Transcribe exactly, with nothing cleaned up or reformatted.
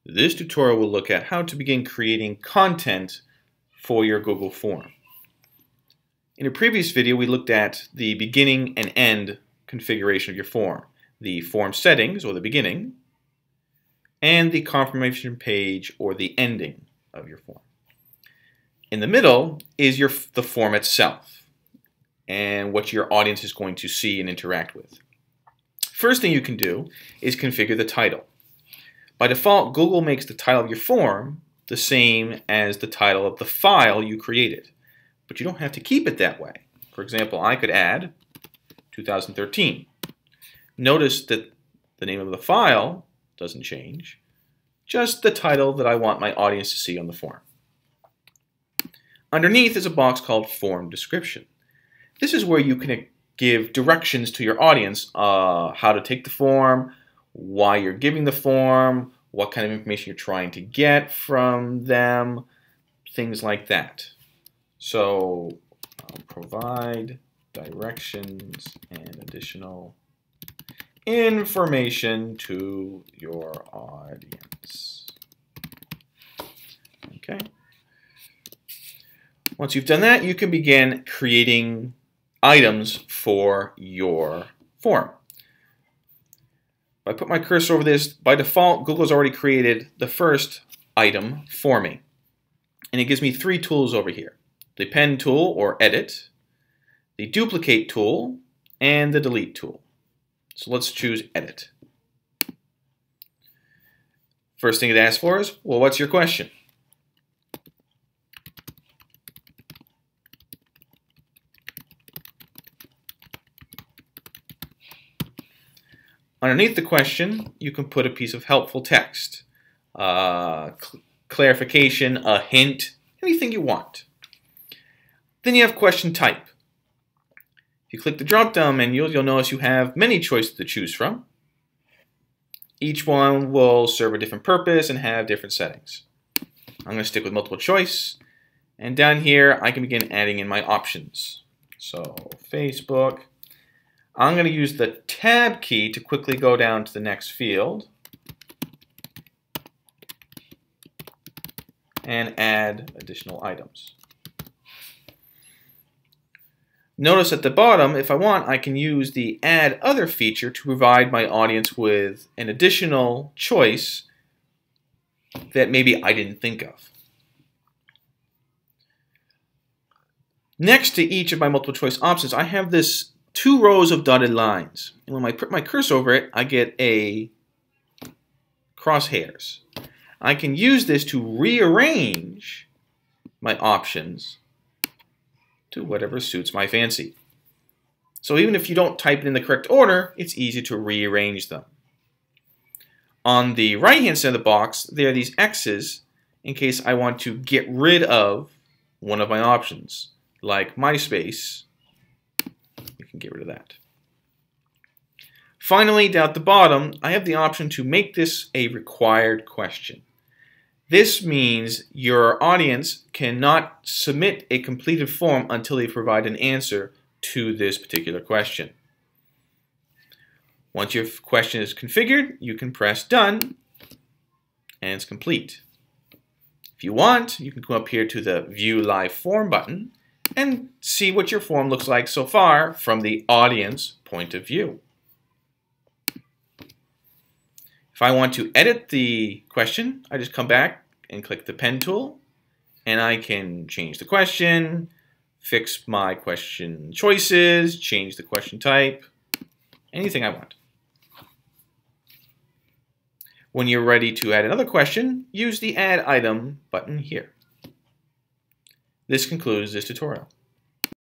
This tutorial will look at how to begin creating content for your Google form. In a previous video, we looked at the beginning and end configuration of your form, the form settings, or the beginning, and the confirmation page, or the ending of your form. In the middle is your, the form itself, and what your audience is going to see and interact with. First thing you can do is configure the title. By default, Google makes the title of your form the same as the title of the file you created, but you don't have to keep it that way. For example, I could add two thousand thirteen. Notice that the name of the file doesn't change, just the title that I want my audience to see on the form. Underneath is a box called Form Description. This is where you can give directions to your audience, uh, how to take the form, why you're giving the form, what kind of information you're trying to get from them, things like that. So I'll provide directions and additional information to your audience. Okay. Once you've done that, you can begin creating items for your form. If I put my cursor over this, by default, Google's already created the first item for me. And it gives me three tools over here. The pen tool, or edit, the duplicate tool, and the delete tool. So let's choose edit. First thing it asks for is, well, what's your question? Underneath the question, you can put a piece of helpful text, uh, cl clarification, a hint, anything you want. Then you have question type. If you click the drop-down menu, you'll notice you have many choices to choose from. Each one will serve a different purpose and have different settings. I'm going to stick with multiple choice. And down here, I can begin adding in my options. So Facebook. I'm going to use the Tab key to quickly go down to the next field and add additional items. Notice at the bottom, if I want, I can use the Add Other feature to provide my audience with an additional choice that maybe I didn't think of. Next to each of my multiple choice options, I have this two rows of dotted lines. And when I put my cursor over it, I get a crosshairs. I can use this to rearrange my options to whatever suits my fancy. So even if you don't type it in the correct order, it's easy to rearrange them. On the right-hand side of the box, there are these X's in case I want to get rid of one of my options, like MySpace. You can get rid of that. Finally, down at the bottom, I have the option to make this a required question. This means your audience cannot submit a completed form until they provide an answer to this particular question. Once your question is configured, you can press Done, and it's complete. If you want, you can come up here to the View Live Form button and see what your form looks like so far from the audience point of view. If I want to edit the question, I just come back and click the pen tool, and I can change the question, fix my question choices, change the question type, anything I want. When you're ready to add another question, use the Add Item button here. This concludes this tutorial.